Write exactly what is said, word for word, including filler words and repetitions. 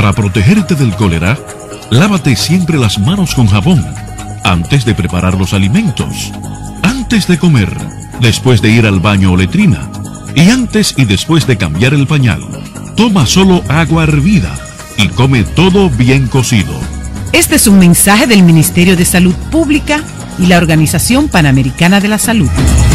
Para protegerte del cólera, lávate siempre las manos con jabón, antes de preparar los alimentos, antes de comer, después de ir al baño o letrina, y antes y después de cambiar el pañal. Toma solo agua hervida y come todo bien cocido. Este es un mensaje del Ministerio de Salud Pública y la Organización Panamericana de la Salud.